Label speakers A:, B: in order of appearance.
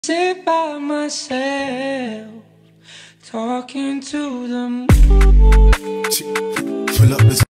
A: Sit by myself, talking to the moon.
B: Fill up this